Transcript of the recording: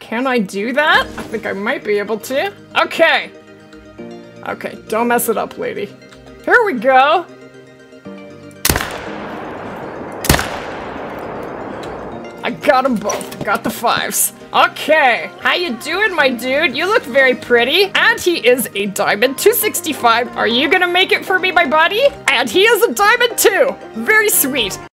Can I do that? I think I might be able to. Okay. Okay, don't mess it up, lady. Here we go. I got them both. Got the 5s. Okay. How you doing, my dude? You look very pretty. And he is a diamond 265. Are you gonna make it for me, my buddy? And he is a diamond too. Very sweet.